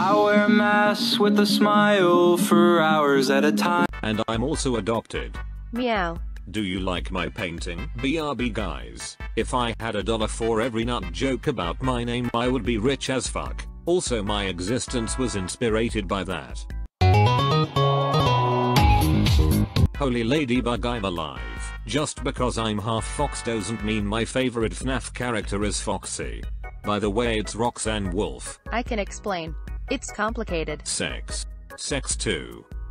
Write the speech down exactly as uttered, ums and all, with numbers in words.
I wear masks with a smile for hours at a time. And I'm also adopted. Meow. Do you like my painting? B R B guys, if I had a dollar for every nut joke about my name, I would be rich as fuck. Also, my existence was inspired by that. Holy ladybug, I'm alive. Just because I'm half fox doesn't mean my favorite F NAF character is Foxy. By the way, it's Roxanne Wolf. I can explain. It's complicated. Sex. Sex too.